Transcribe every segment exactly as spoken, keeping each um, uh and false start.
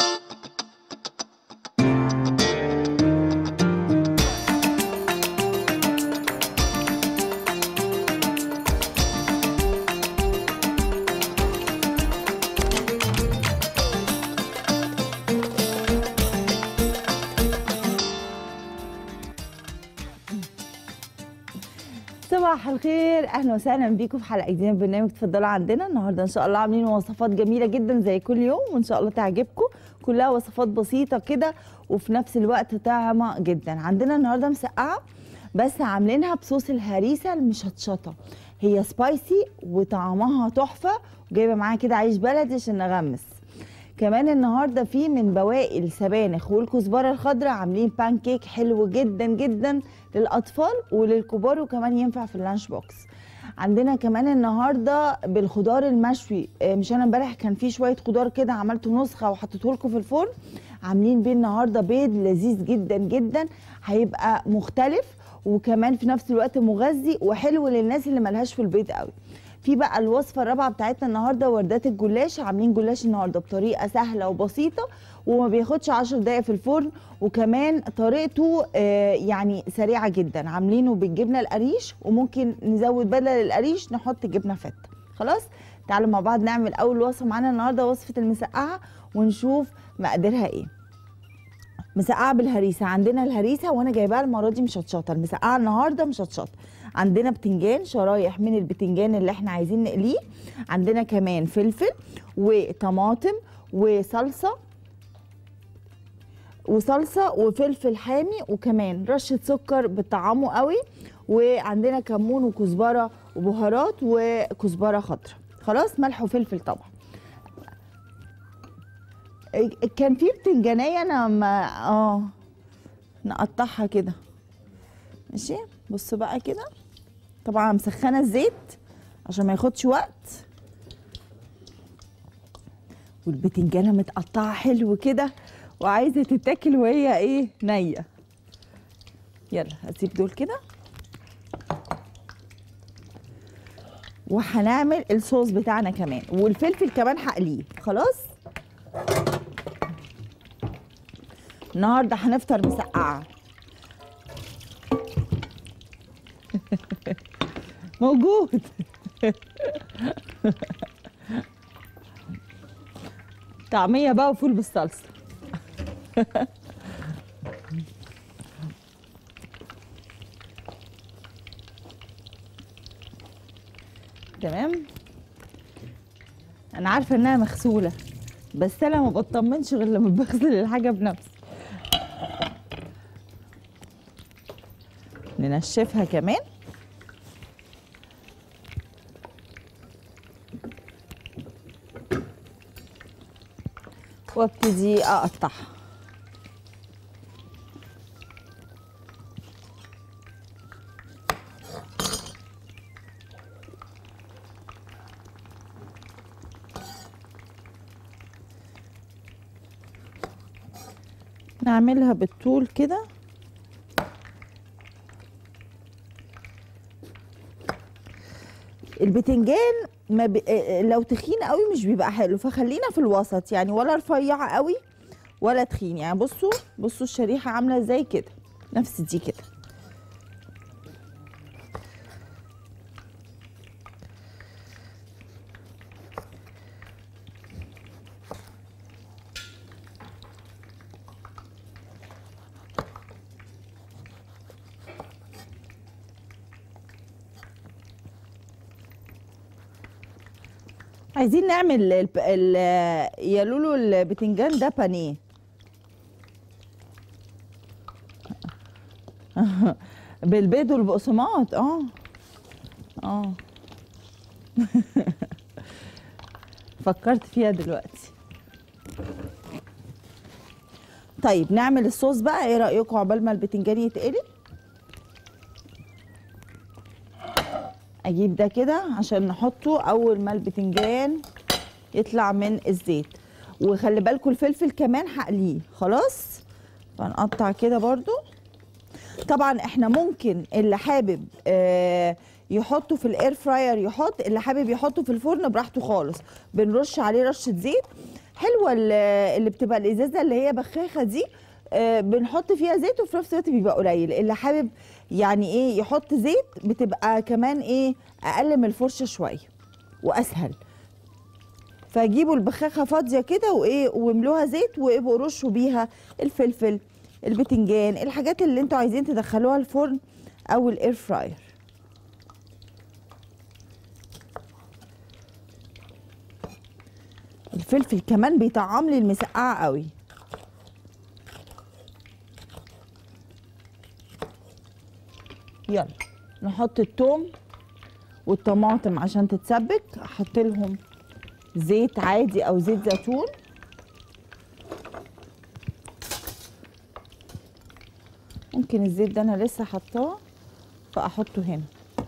صباح الخير، اهلا وسهلا بيكم في حلقه جديده من برنامج تفضلوا عندنا. النهارده ان شاء الله عاملين وصفات جميله جدا زي كل يوم، وان شاء الله تعجبكم. كلها وصفات بسيطه كده وفي نفس الوقت طعمه جدا. عندنا النهارده مسقعه بس عاملينها بصوص الهريسه المشطشطه، هي سبايسي وطعمها تحفه، وجايبه معاها كده عيش بلدي عشان نغمس. كمان النهارده في من بواقي السبانخ والكزبره الخضراء عاملين بان كيك حلو جدا جدا للاطفال وللكبار، وكمان ينفع في اللانش بوكس. عندنا كمان النهارده بالخضار المشوي، مش انا امبارح كان في شويه خضار كده عملته نسخه وحطيته لكم في الفرن، عاملين بيه النهارده بيض لذيذ جدا جدا، هيبقى مختلف وكمان في نفس الوقت مغذي وحلو للناس اللي ملهاش في البيض قوي. في بقى الوصفه الرابعه بتاعتنا النهارده وردات الجلاش، عاملين جلاش النهارده بطريقه سهله وبسيطه وما بياخدش عشر دقايق في الفرن، وكمان طريقته آه يعني سريعه جدا. عاملينه بالجبنه القريش وممكن نزود بدل القريش نحط جبنه فته. خلاص تعالوا مع بعض نعمل اول وصفه معانا النهارده، وصفه المسقعه، ونشوف مقاديرها ايه. مسقعه بالهريسه. عندنا الهريسه وانا جايباها المره دي مشطشطه، المسقعه النهارده مشطشطه. عندنا بتنجان، شرايح من البتنجان اللي احنا عايزين نقليه. عندنا كمان فلفل وطماطم وصلصه وصلصه وفلفل حامي، وكمان رشه سكر بطعمه قوي، وعندنا كمون وكزبره وبهارات وكزبره خضراء. خلاص ملح وفلفل طبعا. كان في بتنجانيه انا ما اه نقطعها كده ماشي. بصوا بقى كده، طبعا مسخنه الزيت عشان ما ياخدش وقت، والبتنجانه متقطعه حلو كده وعايزه تتاكل وهي ايه نيه. يلا هسيب دول كده، وهنعمل الصوص بتاعنا كمان، والفلفل كمان هقليه. خلاص النهارده هنفطر مسقعه موجود طعميه بقى وفول بالصلصه تمام. انا عارفه انها مغسوله بس انا ما بطمنش غير لما بغسل الحاجه بنفسي. ننشفها كمان، وابتدي اقطعها. نعملها بالطول كده. البتنجان ما ب... لو تخين قوي مش بيبقى حلو، فخلينا في الوسط يعني، ولا رفيع قوي ولا تخين يعني. بصوا بصوا الشريحه عامله ازاي كده، نفس دي كده. عايزين نعمل ال ال يا لولو البتنجان ده بانيه بالبيض والبقسماط. اه اه فكرت فيها دلوقتي. طيب نعمل الصوص بقى، ايه رأيكم عقبال ما البتنجان يتقلي؟ اجيب ده كده عشان نحطه اول ما البتنجان يطلع من الزيت، وخلي بالكم الفلفل كمان هقليه. خلاص فنقطع كده برضو. طبعا احنا ممكن اللي حابب آه يحطه في الاير فراير يحط، اللي حابب يحطه في الفرن براحته خالص. بنرش عليه رشه زيت حلوه ال- اللي بتبقى الازازه اللي هي بخاخه دي، آه، بنحط فيها زيت وفي نفس الوقت بيبقى قليل. اللي حابب يعني ايه يحط زيت بتبقى كمان ايه اقل من الفرشه شويه واسهل. فجيبوا البخاخه فاضيه كده وايه واملوها زيت وابقوا رشوا بيها الفلفل، البتنجان، الحاجات اللي انتوا عايزين تدخلوها الفرن او الاير فراير. الفلفل كمان بيطعم لي المسقعه قوي. يلا نحط الثوم والطماطم عشان تتسبك. احط لهم زيت عادي او زيت زيتون. ممكن الزيت ده انا لسه حطاه فاحطه هنا،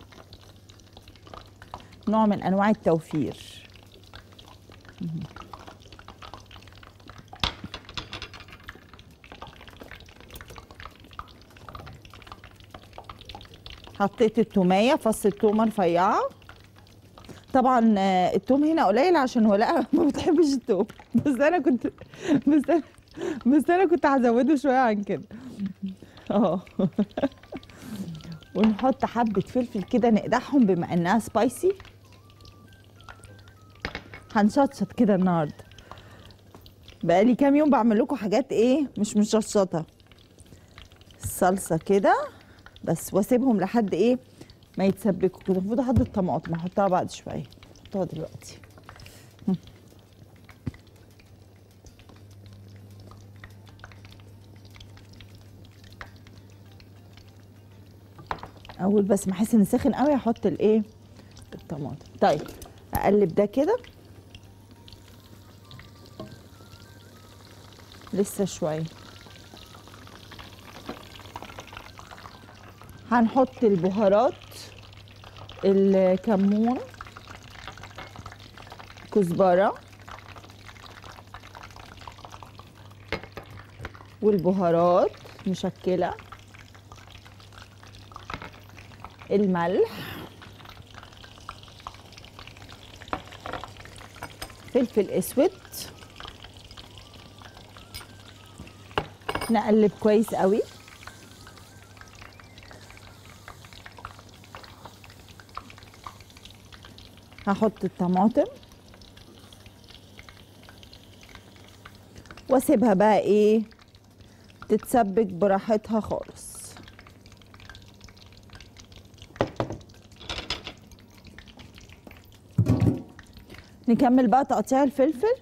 نوع من انواع التوفير. حطيت التوميه، فص التومه رفيعه. طبعا آه، التوم هنا قليل عشان ولاء ما بتحبش التوم، بس انا كنت بس انا بس انا كنت هزوده شويه عن كده. اه ونحط حبه فلفل كده نقدحهم بما انها سبايسي. هنشطشط كده النهارده، بقالي كام يوم بعمل لكم حاجات ايه مش مشطشطه. الصلصه كده بس واسيبهم لحد ايه ما يتسبكوا كده. المفروض احط الطماطم احطها بعد شويه، احطها دلوقتي. اول بس ما احس ان سخن قوي احط الايه الطماطم. طيب اقلب ده كده لسه شويه. هنحط البهارات، الكمون، كزبره والبهارات مشكله، الملح، فلفل اسود. نقلب كويس قوي. هحط الطماطم واسيبها بقى ايه تتسبك براحتها خالص. نكمل بقى تقطيع الفلفل.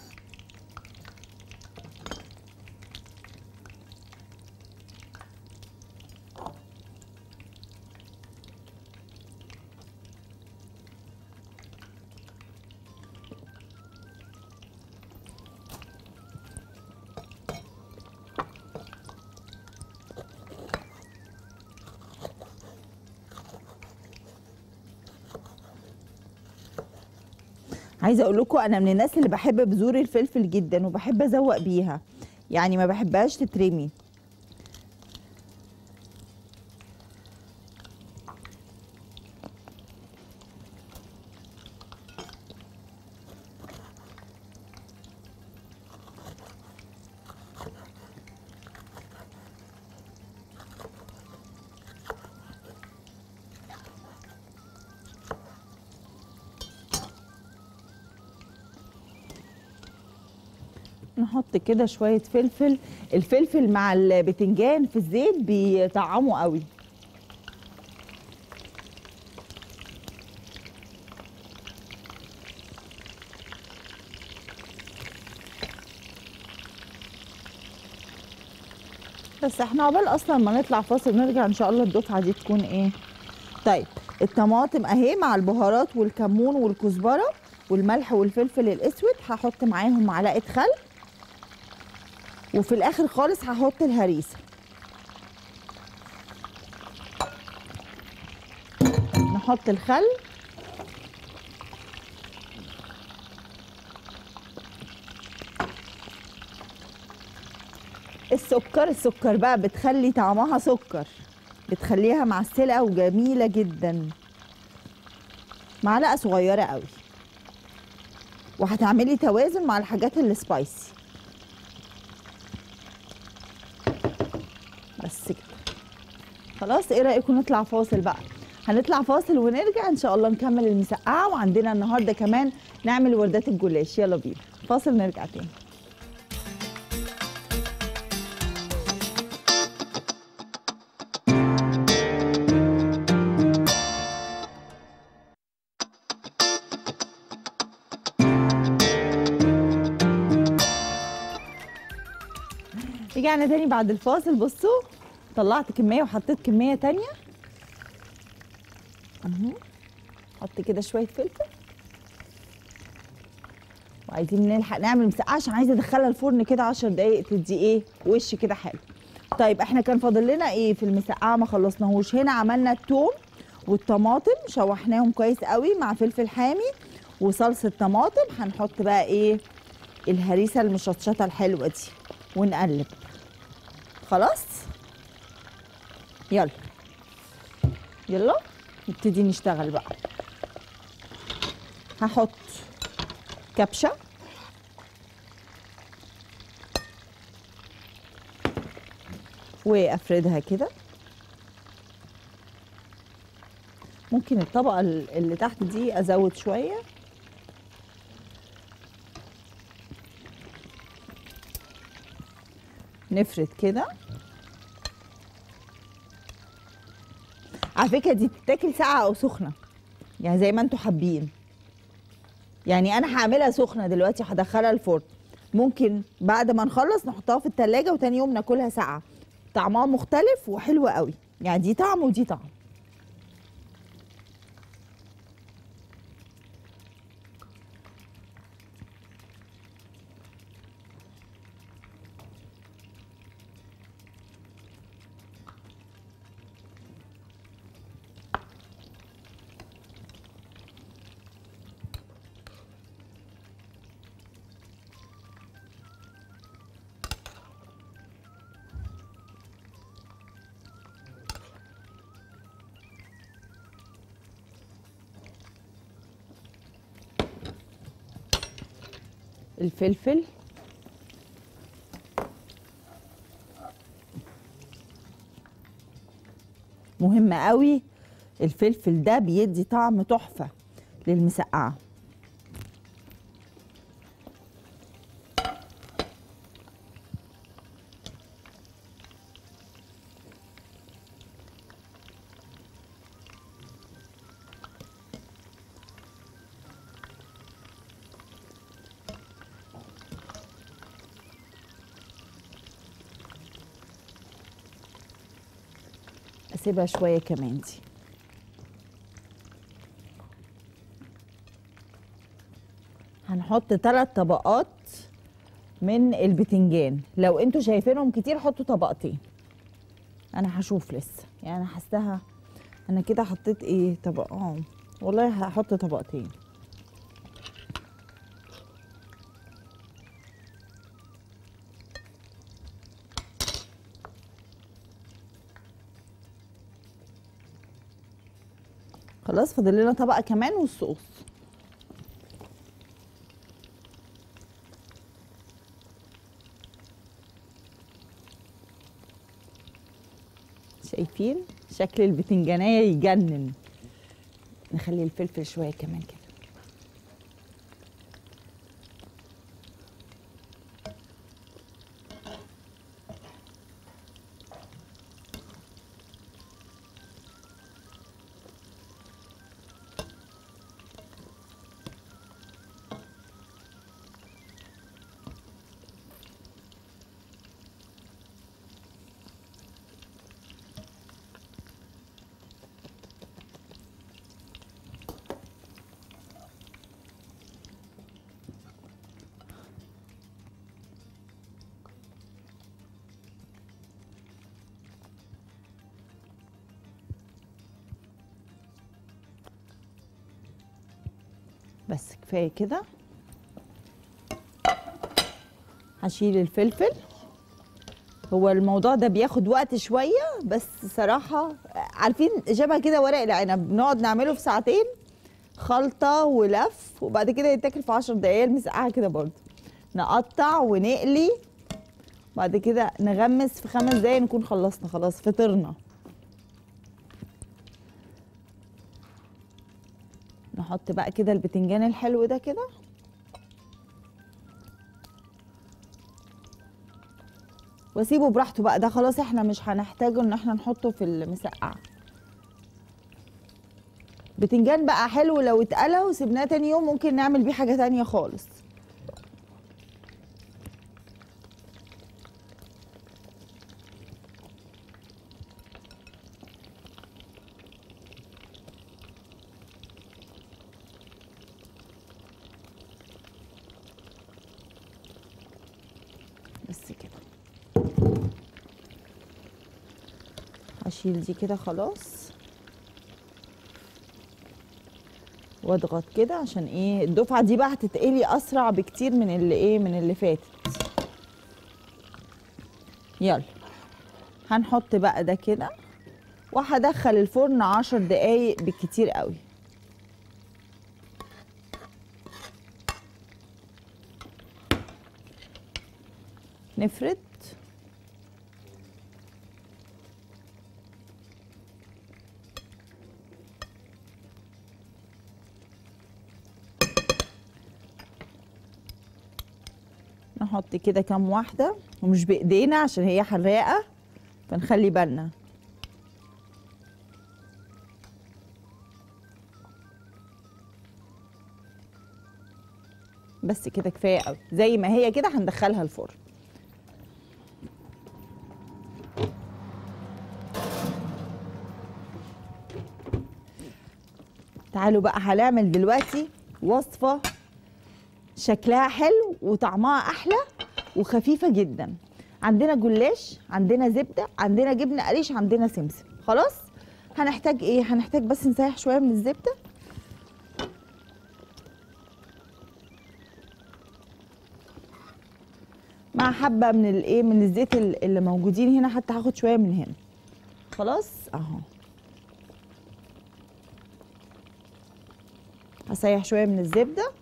عايزه اقول لكم انا من الناس اللي بحب بذور الفلفل جدا وبحب ازوق بيها، يعني ما بحبهاش تترمي. نحط كده شويه فلفل. الفلفل مع البتنجان في الزيت بيطعموا قوي. بس احنا عقبال اصلا ما نطلع فاصل نرجع ان شاء الله الدفعه دي تكون ايه. طيب الطماطم اهي مع البهارات والكمون والكزبره والملح والفلفل الاسود. هحط معاهم معلقه خل وفي الاخر خالص هحط الهريسه. نحط الخل، السكر. السكر بقى بتخلي طعمها سكر، بتخليها معسله وجميله جدا. معلقه صغيره قوي وهتعملي توازن مع الحاجات السبايسي. بس كده خلاص. ايه رايكم نطلع فاصل بقى؟ هنطلع فاصل ونرجع ان شاء الله نكمل المسقعه، وعندنا النهارده كمان نعمل وردات الجلاش. يلا بينا فاصل نرجع تاني. رجعنا تاني بعد الفاصل. بصوا طلعت كميه وحطيت كميه تانيه اهو. حط كده شويه فلفل، وعايزين نلحق نعمل مسقعه عشان عايزه ادخلها الفرن كده عشر دقايق تدي ايه وش كده حلو. طيب احنا كان فاضل لنا ايه في المسقعه ما خلصناهوش؟ هنا عملنا الثوم والطماطم شوحناهم كويس قوي مع فلفل حامي وصلصه طماطم. هنحط بقى ايه الهريسه المشطشطه الحلوه دي ونقلب. خلاص يلا يلا نبتدي نشتغل بقى. هحط كبشه وافردها كده. ممكن الطبقه اللي تحت دي ازود شويه. نفرد كده. على فكره دي تتاكل ساقعه او سخنه، يعني زي ما انتوا حابين. يعني انا هعملها سخنه دلوقتي هدخلها الفرن، ممكن بعد ما نخلص نحطها في التلاجة وتاني يوم ناكلها ساقعه. طعمها مختلف وحلو قوي، يعني دي طعم ودي طعم. الفلفل مهم قوي، الفلفل ده بيدي طعم تحفه للمسقعه. اسيبها شويه كمان دي. هنحط ثلاث طبقات من البتنجان. لو انتوا شايفينهم كتير حطوا طبقتين. انا هشوف لسه، يعني انا حاساها انا كده حطيت ايه طبق. اه والله هحط طبقتين. خلاص فاضل لنا طبقه كمان والصوص. شايفين شكل البتنجانيه يجنن. نخلي الفلفل شويه كمان كده. بس كفايه كده. هشيل الفلفل. هو الموضوع ده بياخد وقت شويه، بس صراحه عارفين شبه كده ورق العنب بنقعد نعمله في ساعتين، خلطه ولف، وبعد كده يتاكل في عشر دقايق. المسقعه كده برضو نقطع ونقلي، بعد كده نغمس في خمس دقايق نكون خلصنا خلاص فطرنا. نحط بقى كده البتنجان الحلو ده كده، واسيبه براحته بقى. ده خلاص احنا مش هنحتاجه ان احنا نحطه في المسقعه. بتنجان بقى حلو لو اتقلى وسيبناه تاني يوم ممكن نعمل بيه حاجه تانيه خالص. بس كده هشيل دي كده خلاص، واضغط كده عشان ايه الدفعه دي بقى هتتقلي اسرع بكتير من اللي ايه من اللي فاتت. يلا هنحط بقى ده كده، وهدخل الفرن عشر دقايق بالكتير قوي. نفرد نحط كده كام واحدة، ومش بإيدينا عشان هي حراقة فنخلي بالنا. بس كده كفاية قوي، زي ما هي كده هندخلها الفرن. تعالوا بقى هنعمل دلوقتي وصفة شكلها حلو وطعمها احلى وخفيفه جدا. عندنا جلاش، عندنا زبده، عندنا جبنه قريش، عندنا سمسم. خلاص هنحتاج ايه؟ هنحتاج بس نسيح شويه من الزبده مع حبه من الايه من الزيت اللي موجودين هنا، حتى هاخد شويه من هنا. خلاص اهو هسيح شويه من الزبده.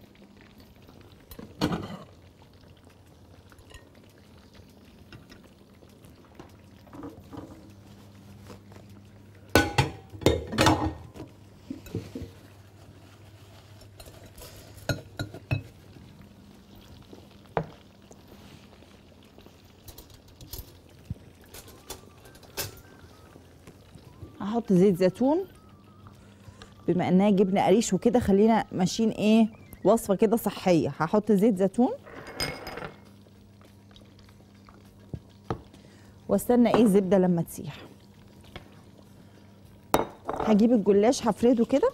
هحط زيت زيتون بما انها جبنه قريش وكده، خلينا ماشيين ايه وصفه كده صحيه. هحط زيت زيتون واستنى ايه الزبده لما تسيح. هجيب الجلاش هفرده كده،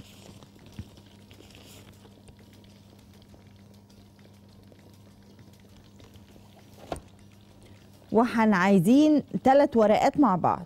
وهن عايزين ثلاث ورقات مع بعض.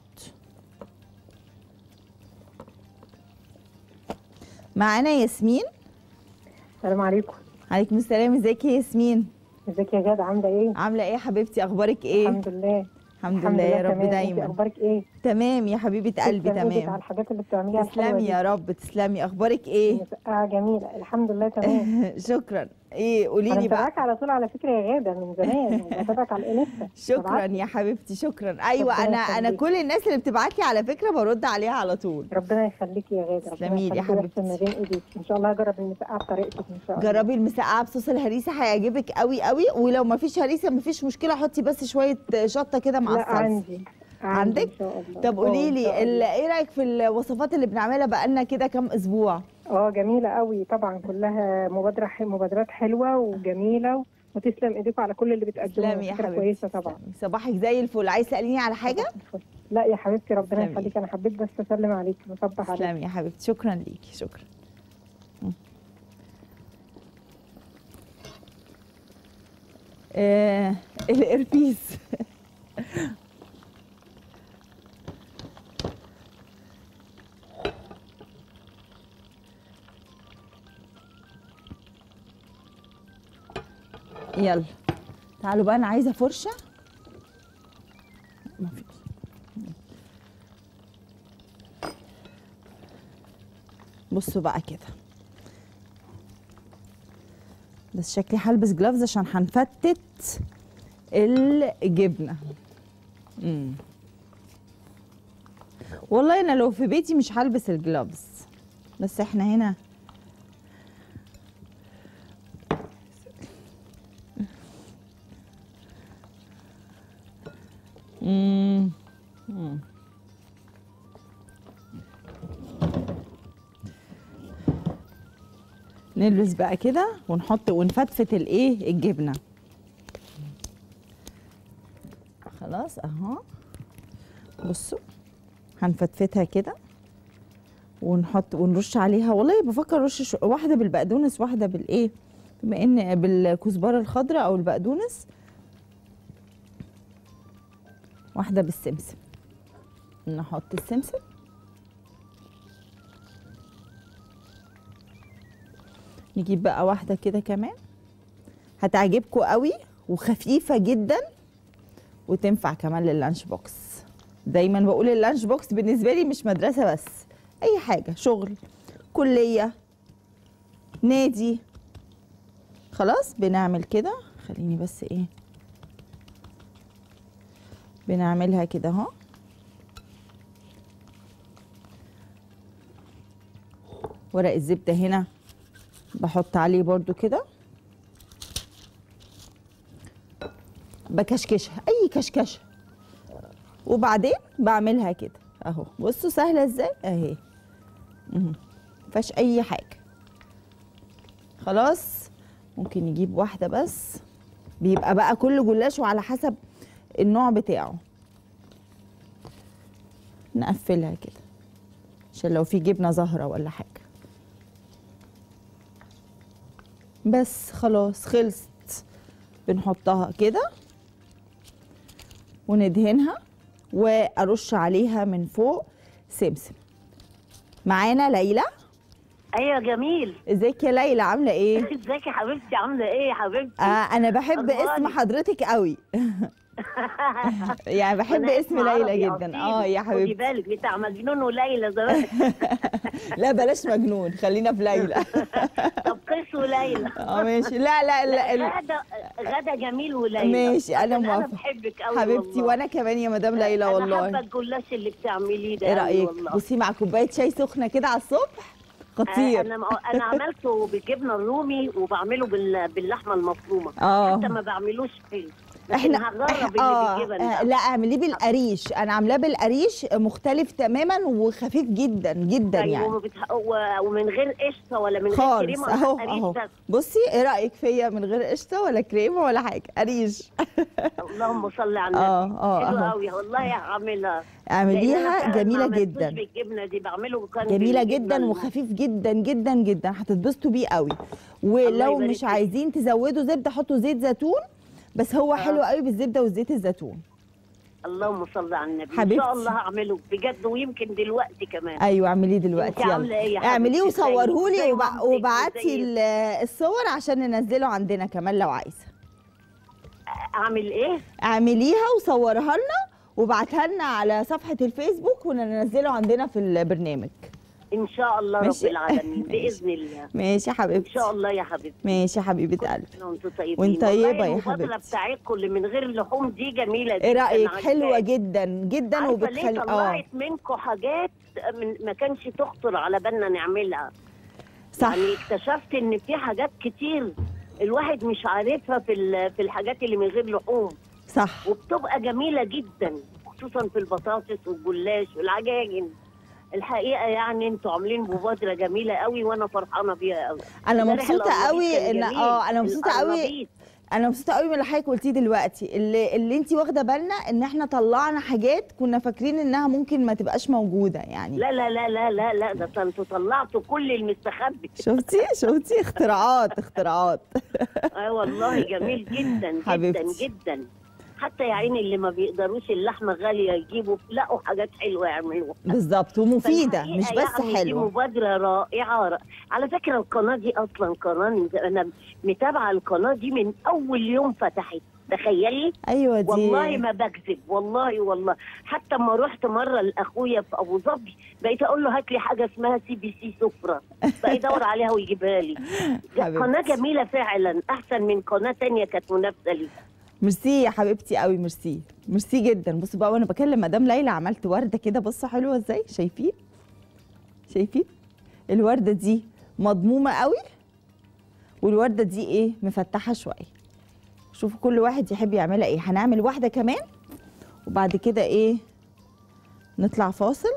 معانا ياسمين. السلام عليكم. عليكم السلام. ازيك يا ياسمين؟ ازيك يا جاد، عامله ايه؟ عامله ايه يا حبيبتي؟ اخبارك ايه؟ الحمد لله. الحمد لله يا رب تمام. دايما. انت اخبارك ايه؟ تمام يا حبيبه قلبي. تسلم ايدك على تمام الحاجات اللي بتعمليها الحلوه تسلمي دي. يا رب. تسلمي. اخبارك ايه؟ مسقعه جميله الحمد لله تمام. شكرا. ايه قولي انا لي بقى. متابعاك على طول على فكره يا غاده من زمان، بتابعك على الانستا. شكرا يا حبيبتي شكرا. ايوه ربنا انا انا يخليك. كل الناس اللي بتبعت لي على فكره برد عليها على طول. ربنا يخليكي يا غاده. تسلمي لي يا ربنا حبيبتي. يخليكي ما بين ايديك. ان شاء الله هجرب المسقعه بطريقتك ان شاء الله. جربي المسقعه بصوص الهريسه هيعجبك قوي قوي، ولو ما فيش هريسه ما فيش مشكله، حطي بس شويه شطه كده مع لا الصلصه. عندي. عندك؟ ان شاء الله. طب آه، قولي إن لي شاء ال- الله. ايه رايك في الوصفات اللي بنعملها بقالنا كده كام اسبوع؟ اه جميله قوي طبعا، كلها مبادره مبادرات حلوه وجميله، وتسلم ايديكم على كل اللي بتقدموه. تسلمي يا فكره حبيبتي. كويسه طبعا. تسلمي. صباحك زي الفل. عايز تساليني على حاجه؟ لا يا حبيبتي ربنا تسلمي. يخليك، انا حبيت بس اسلم عليكي وصبح عليكي. تسلمي يا حبيبتي. شكرا ليكي. شكرا. آه الاربيز يلا تعالوا بقى، انا عايزه فرشه. ما فيش. بصوا بقى كده، بس شكلي هلبس جلافز عشان هنفتت الجبنه. امم والله انا لو في بيتي مش هلبس الجلافز، بس احنا هنا امم نلبس بقى كده ونحط ونفتفت الايه الجبنه. خلاص اهو، بصوا هنفتفتها كده ونحط ونرش عليها. والله بفكر رش واحده بالبقدونس واحده بالايه، بما ان بالكزبره الخضراء او البقدونس، واحده بالسمسم. نحط السمسم، نجيب بقى واحده كده كمان هتعجبكم قوي وخفيفه جدا وتنفع كمان لللانش بوكس. دايما بقول اللانش بوكس بالنسبه لي مش مدرسه بس، اي حاجه، شغل، كليه، نادي. خلاص بنعمل كده، خليني بس ايه، بنعملها كده اهو. ورق الزبده هنا بحط عليه برضو كده، بكشكشها اي كشكشه، وبعدين بعملها كده اهو. بصوا سهله ازاي اهي، مفيهاش اي حاجه. خلاص ممكن نجيب واحده بس، بيبقى بقى كل جلاش وعلى حسب النوع بتاعه. نقفلها كده عشان لو في جبنه زهره ولا حاجه. بس خلاص خلصت. بنحطها كده وندهنها وارش عليها من فوق سمسم. معانا ليلى. ايوه جميل. ازيك يا ليلى، عامله ايه؟ ازيك يا حبيبتي، عامله ايه يا حبيبتي؟ آه انا بحب اسم حضرتك قوي. يعني بحب اسم ليلى جدا. اه يا حبيبتي خدي بالك بتاع مجنون وليلى زمان. لا بلاش مجنون، خلينا في ليلى. طب قيس وليلى. اه ماشي. لا لا لا غدا غدا جميل وليلى. ماشي انا موافقه. انا بحبك قوي حبيبتي والله. وانا كمان يا مدام ليلى والله. انا حابه الجلاش اللي بتعمليه ده. ايه رايك؟ والله بصي مع كوبايه شاي سخنه كده على الصبح خطير. انا انا عملته بالجبنه الرومي وبعمله باللحمه المفرومه. اه حتى ما بعملوش فيه. احنا هجرب آه اللي بالجبن آه ده. لا اعمليه بالقريش، انا عاملاه بالقريش مختلف تماما وخفيف جدا جدا. طيب يعني وبتح... ومن غير قشطه ولا من غير خالص كريمه؟ اهو اهو. بصي ايه رايك فيا من غير قشطه ولا كريمه ولا حاجه، قريش. اللهم صل على النبي. اه اه حلوه قوي والله هعملها. اعمليها جميله جدا. بالجبنه دي بعمله كان جميله جدا وخفيف جدا جدا جدا، هتتبسطوا بيه قوي. ولو مش عايزين تزودوا زبده حطوا زيت زيتون، بس هو آه. حلو قوي بالزبده وزيت الزيتون. اللهم صل على النبي. حبيبتي. ان شاء الله هعمله بجد، ويمكن دلوقتي كمان. ايوه اعمليه دلوقتي. يلا ايه اعمليه وصورهولي وب... وبعتي الصور عشان ننزله عندنا كمان لو عايزه. اعمل ايه؟ اعمليها وصورها لنا وابعتها لنا على صفحه الفيسبوك وننزله عندنا في البرنامج. ان شاء الله رب العالمين باذن الله. ماشي يا حبيبتي. ان شاء الله يا حبيبتي. ماشي يا حبيبه قلبي. وانتوا طيبين. وانت طيبه يا حبيبتي. المبادره بتاعتكم اللي من غير لحوم دي جميله جدا. ايه رايك؟ حلوه جدا جدا وبتخلي اه طلعت منكم حاجات من ما كانش تخطر على بالنا نعملها. صح. يعني اكتشفت ان في حاجات كتير الواحد مش عارفها في في الحاجات اللي من غير لحوم. صح. وبتبقى جميله جدا، خصوصا في البطاطس والجلاش والعجاجن. الحقيقه يعني انتوا عاملين مبادره جميله قوي وانا فرحانه بيها قوي. انا مبسوطه قوي ان اه انا مبسوطه قوي. انا مبسوطه قوي من اللي حضرتك قلتيه دلوقتي، اللي اللي انت واخده بالنا ان احنا طلعنا حاجات كنا فاكرين انها ممكن ما تبقاش موجوده يعني. لا لا لا لا لا لا ده انتوا طلعتوا كل المستخبي. شفتي شفتي اختراعات اختراعات. اه والله جميل جدا جدا جدا. حتى يا عيني اللي ما بيقدروش اللحمه غاليه يجيبوا لقوا حاجات حلوه يعملوها. بالظبط ومفيده مش بس يعني حلوه. دي مبادره رائعه. على فكره القناه دي اصلا قناه انا متابعه القناه دي من اول يوم فتحت. تخيلي. ايوه دي والله ما بكذب، والله والله. حتى اما رحت مره لاخويا في ابو ظبي بقيت اقول له هات لي حاجه اسمها سي بي سي سفره، بقى يدور عليها ويجيبها لي. قناه جميله فعلا، احسن من قناه تانية كانت منافسه لي. ميرسي يا حبيبتي قوي، ميرسي ميرسي جدا. بصوا بقى وانا بكلم مدام ليلى عملت ورده كده، بصوا حلوه ازاي، شايفين شايفين الورده دي مضمومه قوي، والورده دي ايه مفتحه شويه. شوفوا كل واحد يحب يعملها ايه. هنعمل واحده كمان وبعد كده ايه نطلع فاصل.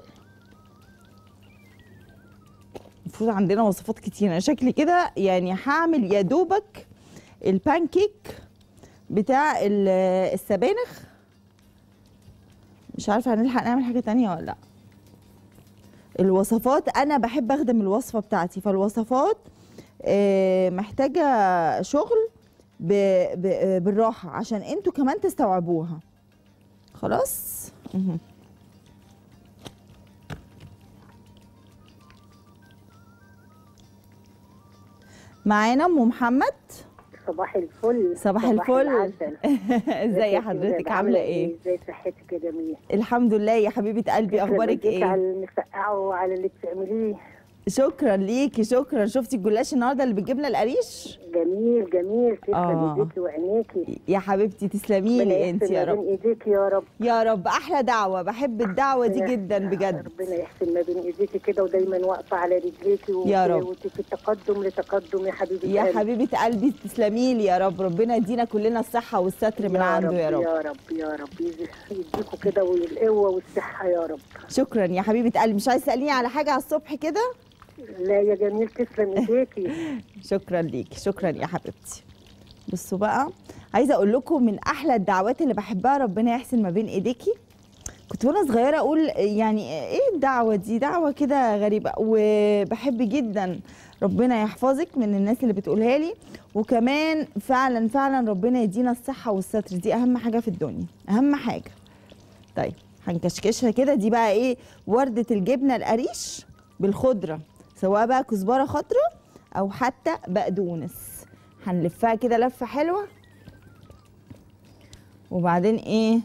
المفروض عندنا وصفات كتير، انا شكلي كده يعني هعمل يا دوبك البانكيك بتاع السبانخ. مش عارفه هنلحق نعمل حاجه تانية ولا لا. الوصفات انا بحب اخدم الوصفه بتاعتي، فالوصفات محتاجه شغل بالراحه عشان انتوا كمان تستوعبوها. خلاص. معانا ام محمد. صباح الفل. صباح الفل. ازي حضرتك عامله ايه؟ ازي صحتك يا جميل؟ الحمد لله يا حبيبه قلبي، اخبارك ايه؟ على المسقعه وعلى اللي بتعمليه. شكرا ليكي، شكرا. شفتي الجلاش النهارده اللي بالجبنه القريش؟ جميل جميل، تسلم ايديكي وعينيكي يا حبيبتي. تسلمي لي انت يا رب. ربنا يحسن ما بين ايديكي يا رب. يا رب. احلى دعوه، بحب الدعوه دي جدا بجد. ربنا يحسن ما بين ايديكي كده ودايما واقفه على رجليكي و... يا رب، وفي تقدم لتقدم يا حبيبتي يا قلبي. حبيبه قلبي تسلمي لي يا رب. ربنا يدينا كلنا الصحه والستر من يا عنده رب يا رب. يا رب يا رب يديكوا كده والقوه والصحه يا رب. شكرا يا حبيبه قلبي. مش عايزه تساليني على حاجه على الصبح كده؟ لا يا جميل، تسلم ايديكي. شكرا ليكي، شكرا يا حبيبتي. بصوا بقى، عايزه اقول لكم من احلى الدعوات اللي بحبها ربنا يحسن ما بين ايديكي. كنت وانا صغيره اقول يعني ايه الدعوه دي، دعوه كده غريبه، وبحب جدا ربنا يحفظك من الناس اللي بتقولها لي. وكمان فعلا فعلا ربنا يدينا الصحه والستر، دي اهم حاجه في الدنيا، اهم حاجه. طيب هنكشكشها كده. دي بقى ايه؟ ورده الجبنه القريش بالخضره، سواء بقى كزبره خضراء او حتى بقدونس. هنلفها كده لفه حلوه، وبعدين ايه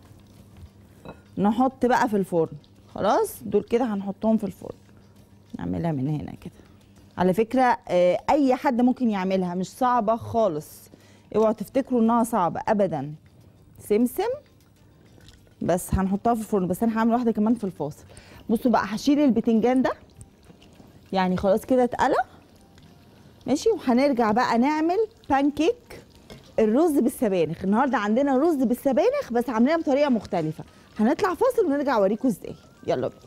نحط بقى في الفرن. خلاص دول كده هنحطهم في الفرن. نعملها من هنا كده. على فكره اي حد ممكن يعملها، مش صعبه خالص. اوعوا تفتكروا انها صعبه ابدا. سمسم. بس هنحطها في الفرن، بس انا هعمل واحده كمان في الفاصل. بصوا بقى، هشيل البتنجان ده يعني خلاص كده اتقلى ماشي. وهنرجع بقى نعمل بانكيك الرز بالسبانخ. النهارده عندنا رز بالسبانخ بس عاملينها بطريقه مختلفه. هنطلع فاصل ونرجع اوريكم ازاي. يلا بينا.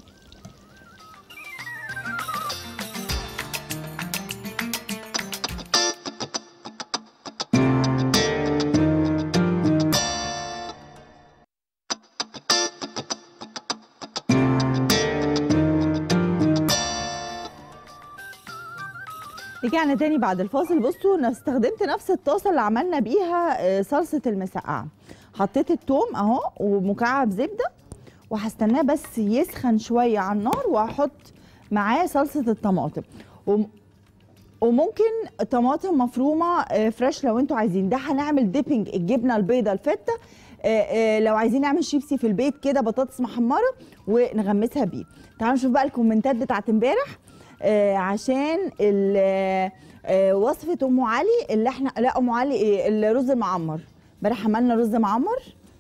رجعنا تاني بعد الفاصل. بصوا انا استخدمت نفس الطاسه اللي عملنا بيها صلصه المسقعه. حطيت الثوم اهو ومكعب زبده، وهستناه بس يسخن شويه على النار، وهحط معاه صلصه الطماطم. وممكن طماطم مفرومه فريش لو انتوا عايزين. ده هنعمل ديبنج الجبنه البيضاء الفته. لو عايزين نعمل شيبسي في البيت كده، بطاطس محمره ونغمسها بيه. تعالوا نشوف بقى الكومنتات بتاعت امبارح. آه عشان آه وصفه ام علي اللي احنا لا ام علي ايه الرز المعمر. امبارح عملنا رز معمر،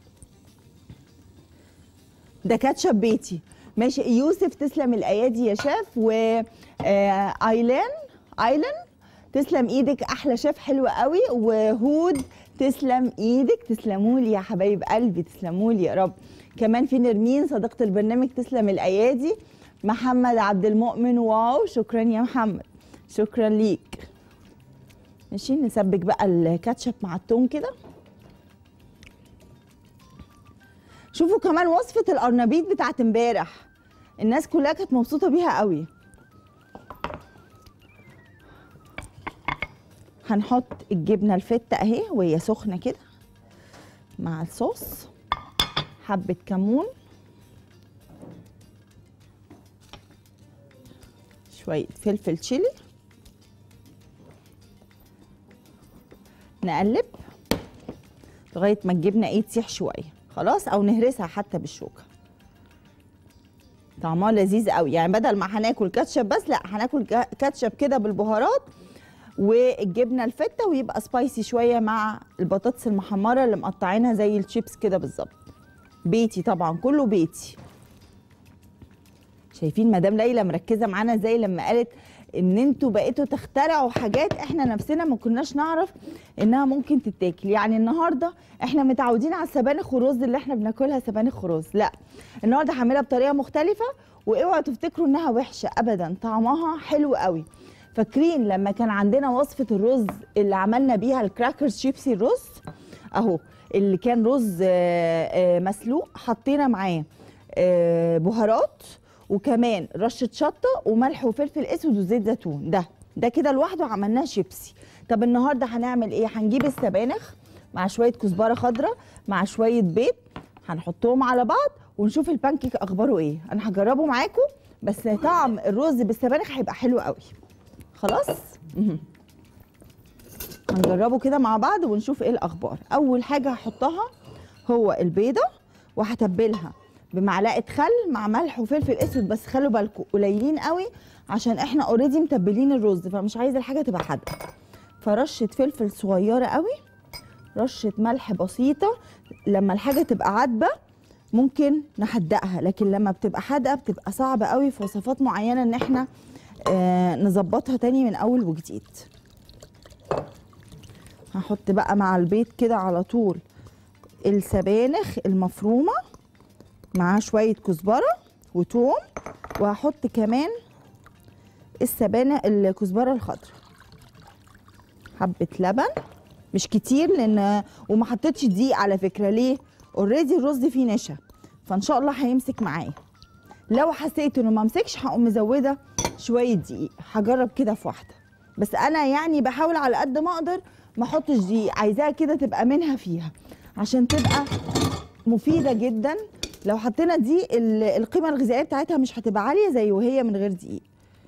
ده كاتشب بيتي ماشي. يوسف تسلم الايادي يا شيف. و آه ايلان ايلان تسلم ايدك، احلى شيف حلوه قوي. وهود تسلم ايدك. تسلموا لي يا حبايب قلبي، تسلموا لي يا رب. كمان في نرمين صديقه البرنامج تسلم الايادي. محمد عبد المؤمن، واو شكرا يا محمد، شكرا ليك. ماشي نسبك بقى الكاتشب مع التوم كده. شوفوا كمان وصفه القرنبيط بتاعت امبارح، الناس كلها كانت مبسوطه بيها قوي. هنحط الجبنه الفته اهي وهي سخنه كده مع الصوص. حبه كمون، شوية فلفل تشيلي، نقلب. لغايه ما الجبنه ايه تسيح شويه خلاص، او نهرسها حتى بالشوكه. طعمها لذيذ قوي، يعني بدل ما هناكل كاتشب بس لا هناكل كاتشب كده بالبهارات والجبنه الفته، ويبقى سبايسي شويه مع البطاطس المحمره اللي مقطعينها زي الشيبس كده بالظبط. بيتي طبعا، كله بيتي. شايفين مدام ليلى مركزه معانا ازاي لما قالت ان انتوا بقيتوا تخترعوا حاجات احنا نفسنا ما كناش نعرف انها ممكن تتاكل. يعني النهارده احنا متعودين على السبانخ والرز اللي احنا بناكلها سبانخ ورز، لا النهارده هعملها بطريقه مختلفه، واوعوا تفتكروا انها وحشه ابدا، طعمها حلو قوي. فاكرين لما كان عندنا وصفه الرز اللي عملنا بيها الكراكرز شيبسي الرز اهو، اللي كان رز مسلوق حطينا معاه بهارات وكمان رشه شطه وملح وفلفل اسود وزيت زيتون، ده ده كده لوحده عملناه شيبسي. طب النهارده هنعمل ايه؟ هنجيب السبانخ مع شويه كزبره خضراء مع شويه بيض، هنحطهم على بعض ونشوف البانكيك اخباره ايه. انا هجربه معاكم، بس طعم الرز بالسبانخ هيبقى حلو قوي. خلاص هنجربه كده مع بعض ونشوف ايه الاخبار. اول حاجه هحطها هو البيضه، وهتبلها بمعلقه خل مع ملح وفلفل اسود، بس خلوا بالكم قليلين قوي عشان احنا اوريدي متبلين الرز، فمش عايزه الحاجه تبقى حادقه. فرشه فلفل صغيره قوي، رشه ملح بسيطه. لما الحاجه تبقى عدبه ممكن نحدقها، لكن لما بتبقى حادقه بتبقى صعبه قوي في وصفات معينه ان احنا آه نظبطها تاني من اول وجديد. هحط بقى مع البيض كده على طول السبانخ المفرومه مع شويه كزبره وتوم، وهحط كمان السبانخ الكزبره الخضراء، حبه لبن مش كتير لان وما حطيتش دقيق على فكره. ليه؟ اوريدي الرز فيه نشا، فان شاء الله هيمسك معايا. لو حسيت انه ما مسكش هقوم مزوده شويه دقيق، هجرب كده في واحده، بس انا يعني بحاول على قد ما اقدر ما احطش دقيق، عايزاها كده تبقى منها فيها عشان تبقى مفيده جدا. لو حطينا دي القيمه الغذائيه بتاعتها مش هتبقى عاليه زي وهي من غير دقيق.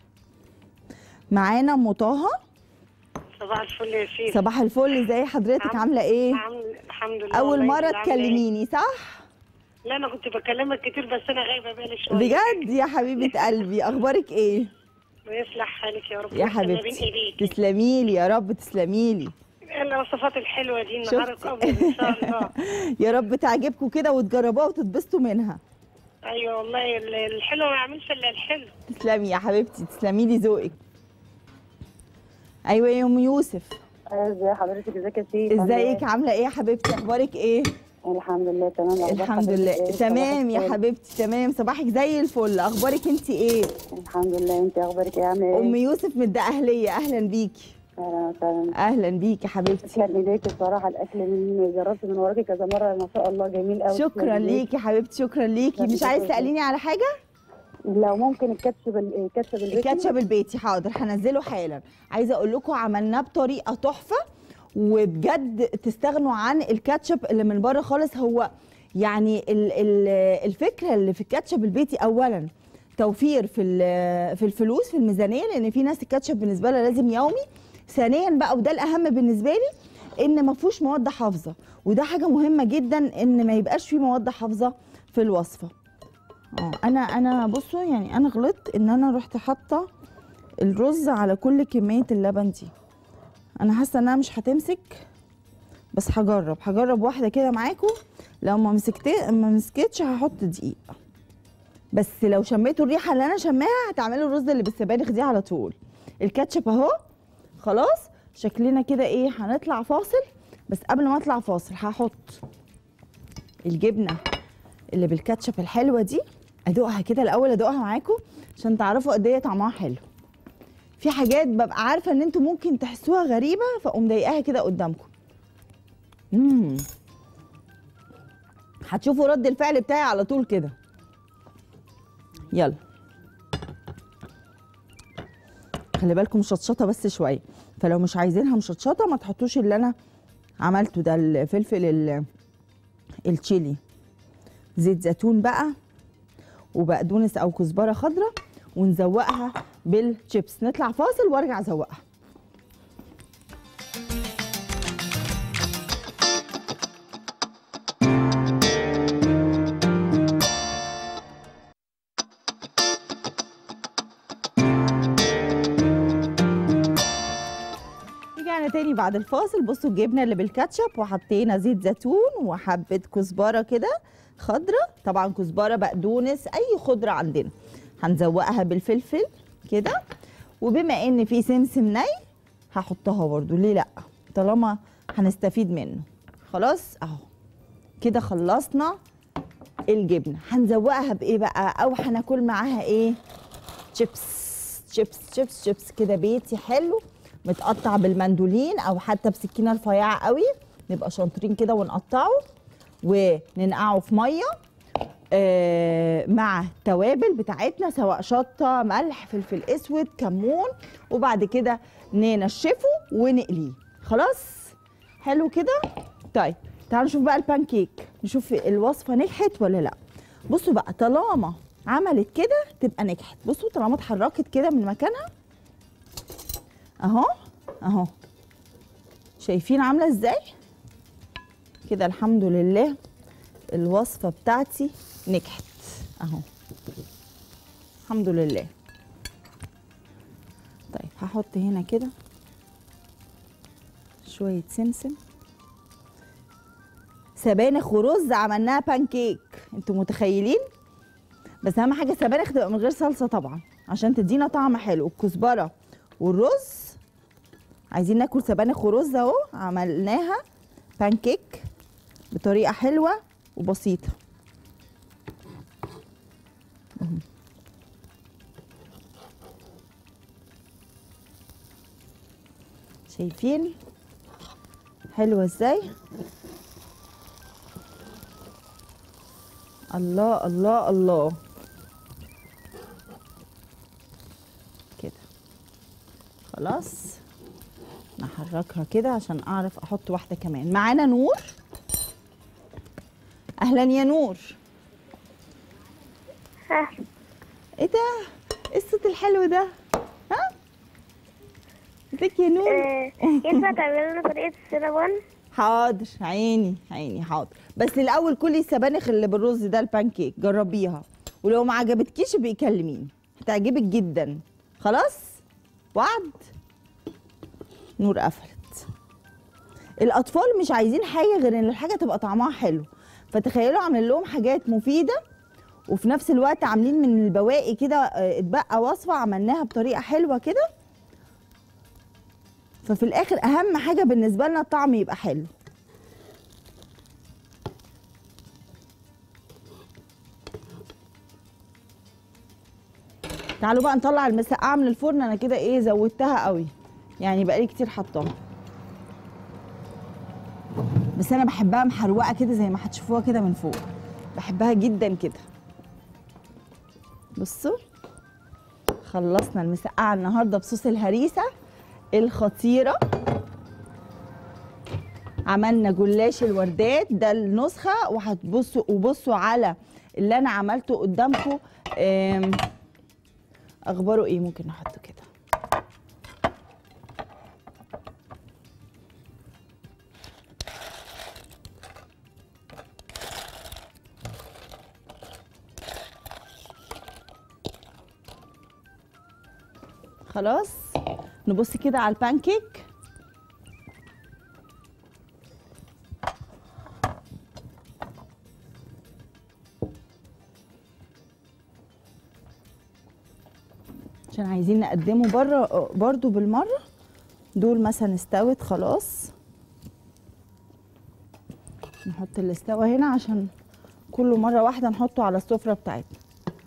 معانا ام طه. صباح الفل يا شيخ. صباح الفل، ازي حضرتك؟ عامله ايه؟ الحمد لله. اول مره تكلميني صح؟ لا انا كنت بكلمك كتير بس انا غايبه بالي شويه. بجد يا حبيبه قلبي، اخبارك ايه؟ ويصلح حالك يا رب يا حبيبتي. تسلمي لي يا رب، تسلمي لي. الوصفات الحلوه دي النهارده قبل ان شاء الله. يا رب تعجبكم كده وتجربوها وتتبسطوا منها. ايوه والله الحلو ما يعملش الا الحلو. تسلمي يا حبيبتي، تسلمي لي ذوقك. ايوه يا ام يوسف. ازي حضرتك؟ ازيك يا سيدي؟ ازيك؟ عامله ايه يا حبيبتي؟ اخبارك ايه؟ الحمد لله تمام. الحمد لله تمام يا حبيبتي، تمام. صباحك زي الفل. اخبارك انت ايه؟ الحمد لله. انت اخبارك ايه؟ عامله ايه؟ ام يوسف من الدقهليه. اهلا بيكي. اهلا وسهلا. اهلا بيكي يا حبيبتي. تسلم ايديكي الصراحه، الاكل من جربت من وراكي كذا مره ما شاء الله جميل قوي. شكرا ليكي يا حبيبتي، شكرا ليكي. مش عايز تساليني على حاجه؟ لو ممكن الكاتشب الكاتشب البيتي. الكاتشب البيتي حاضر، هنزله حالا. عايزه اقول لكم عملناه بطريقه تحفه، وبجد تستغنوا عن الكاتشب اللي من بره خالص. هو يعني ال ال الفكره اللي في الكاتشب البيتي اولا توفير في في الفلوس في الميزانيه، لان في ناس الكاتشب بالنسبه لها لازم يومي. ثانيا بقى وده الاهم بالنسبه لي، ان ما فيهوش مواد حافظه، وده حاجه مهمه جدا ان ما يبقاش فيه مواد حافظه في الوصفه. اه انا انا بصوا يعني انا غلطت ان انا رحت حاطه الرز على كل كميه اللبن دي. انا حاسه انها مش هتمسك، بس هجرب هجرب واحده كده معاكم. لو ما مسكت ما مسكتش هحط دقيق، بس لو شميتوا الريحه اللي انا شماها هتعملوا الرز اللي بالسبانخ دي على طول. الكاتشب اهو خلاص. شكلنا كده ايه؟ هنطلع فاصل، بس قبل ما اطلع فاصل هحط الجبنه اللي بالكاتشب الحلوه دي، ادوقها كده الاول، ادوقها معاكم عشان تعرفوا قد ايه طعمها حلو. في حاجات ببقى عارفه ان انتوا ممكن تحسوها غريبه فاقوم ضايقاها كده قدامكم. امم هتشوفوا رد الفعل بتاعي على طول كده. يلا خلي بالكم مشطشطه بس شويه، فلو مش عايزينها مشطشطه ما تحطوش اللي انا عملته ده، الفلفل التشيلي. زيت زيتون بقى وبقدونس او كزبره خضراء، ونزوقها بالشيبس. نطلع فاصل وارجع ازوقها. تاني بعد الفاصل. بصوا الجبنه اللي بالكاتشب، وحطينا زيت زيتون وحبه كزبره كده خضره، طبعا كزبره بقدونس اي خضره عندنا. هنزوقها بالفلفل كده، وبما ان في سمسم ني هحطها برضو، ليه لا، طالما هنستفيد منه. خلاص اهو كده خلصنا الجبنه. هنزوقها بايه بقى، او هناكل معاها ايه؟ شيبس شيبس شيبس شيبس كده بيتي حلو متقطع بالمندولين او حتى بسكينه رفيعه قوي، نبقى شاطرين كده ونقطعه وننقعه في ميه آه مع التوابل بتاعتنا، سواء شطه ملح فلفل اسود كمون، وبعد كده ننشفه ونقليه. خلاص حلو كده. طيب تعالوا نشوف بقى البانكيك، نشوف الوصفه نجحت ولا لا. بصوا بقى طالما عملت كده تبقى نجحت. بصوا طالما اتحركت كده من مكانها اهو اهو، شايفين عامله ازاي كده؟ الحمد لله الوصفه بتاعتي نجحت اهو الحمد لله. طيب هحط هنا كده شويه سمسم، سبانخ ورز عملناها بانكيك، انتوا متخيلين؟ بس اهم حاجه السبانخ تبقى من غير صلصه طبعا عشان تدينا طعم حلو. الكزبره والرز، عايزين ناكل سبانخ ورز اهو، عملناها بانكيك بطريقه حلوه وبسيطه. شايفين حلوه ازاي؟ الله الله الله كده. خلاص نحركها كده عشان اعرف احط واحده كمان. معانا نور. اهلا يا نور. ها ايه ده؟ ايه الصوت الحلو ده؟ ها ازيك يا نور؟ آه، ينفع تعملي لنا طريقة السينابون؟ حاضر عيني عيني حاضر، بس الاول كلي السبانخ اللي بالرز ده البانكيك، جربيها ولو ما عجبتكيش بيكلميني هتعجبك جدا. خلاص وعد. نور قفلت. الاطفال مش عايزين حاجه غير ان الحاجه تبقى طعمها حلو، فتخيلوا عاملين لهم حاجات مفيده وفي نفس الوقت عاملين من البواقي كده اتبقى وصفه عملناها بطريقه حلوه كده، ففي الاخر اهم حاجه بالنسبه لنا الطعم يبقى حلو. تعالوا بقى نطلع المسقعه من الفرن. انا كده ايه زودتها قوي يعني، بقالي كتير حطاها، بس انا بحبها محروقه كده زي ما هتشوفوها كده من فوق، بحبها جدا كده. بصوا خلصنا المسقعه النهارده بصوص الهريسه الخطيره. عملنا جلاش الوردات ده النسخه، وهتبصوا وبصوا على اللي انا عملته قدامكم اخباره ايه. ممكن نحطه كده. خلاص نبص كده على البانكيك. عشان عايزين نقدمه بره برضو بالمره. دول مثلا استوت خلاص، نحط اللي استوى هنا عشان كله مره واحده نحطه على السفره بتاعتنا.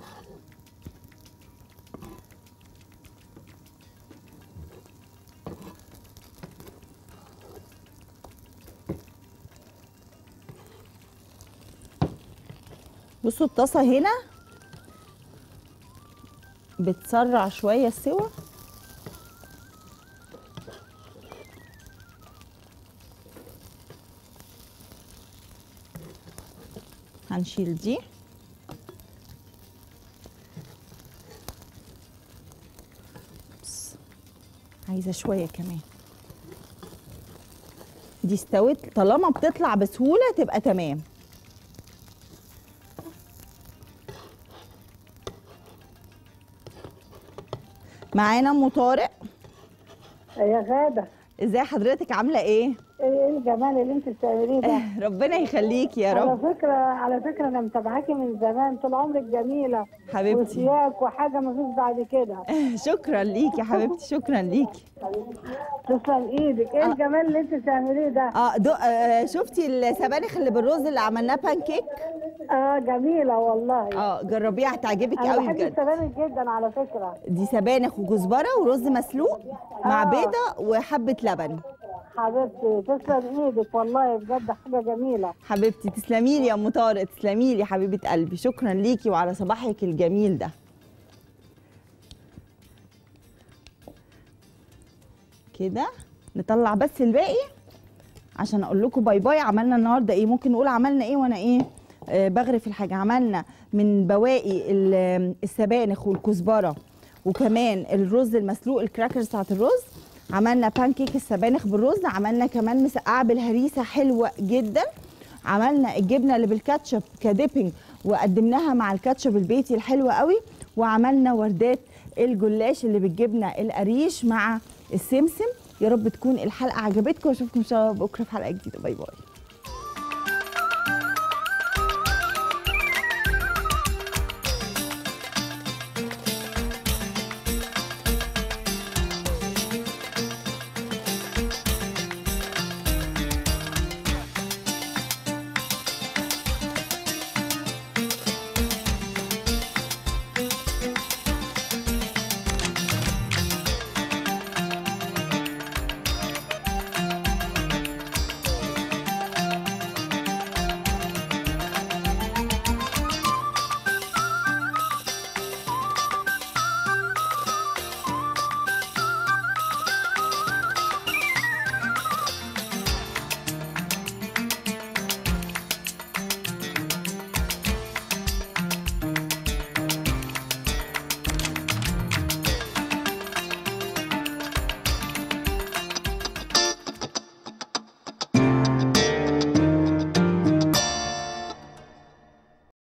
بصوا الطاسه هنا بتسرع شويه السوا، هنشيل دي. بس عايزه شويه كمان. دي استوت، طالما بتطلع بسهوله تبقى تمام. معانا ام طارق. يا غاده ازاي حضرتك عامله ايه؟ ايه الجمال اللي انت بتعمليه ده؟ ربنا يخليكي يا رب. على فكره على فكره انا متابعاكي من زمان، طول عمرك جميله حبيبتي وسياك وحاجه ما فيش بعد كده. شكرا ليكي يا حبيبتي، شكرا ليكي. تسلم ايدك. ايه آه. الجمال اللي انت بتعمليه ده؟ اه, دو... آه شفتي السبانخ اللي بالرز اللي عملناه بان كيك؟ اه جميله والله. اه جربيها هتعجبك انا قوي بحب بجد. السبانخ جدا على فكره. دي سبانخ وكزبره ورز مسلوق مع آه. بيضه وحبه لبن. حبيبتي تسلم ايدك والله بجد حاجه جميله. حبيبتي تسلمي لي يا ام طارق، تسلمي لي حبيبه قلبي، شكرا ليكي وعلى صباحك الجميل ده. كده نطلع بس الباقي عشان اقول لكم باي باي. عملنا النهارده ايه؟ ممكن نقول عملنا ايه وانا ايه آه بغرف الحاجه. عملنا من بواقي السبانخ والكزبره وكمان الرز المسلوق، الكراكرز بتاعت الرز. عملنا بان كيك السبانخ بالرز. عملنا كمان مسقعه بالهريسه حلوه جدا. عملنا الجبنه اللي بالكاتشب كديبنج وقدمناها مع الكاتشب البيتي الحلوه قوي. وعملنا وردات الجلاش اللي بالجبنه القريش مع السمسم. يا رب تكون الحلقه عجبتكم واشوفكم ان شاء الله بكره في حلقه جديده. باي باي.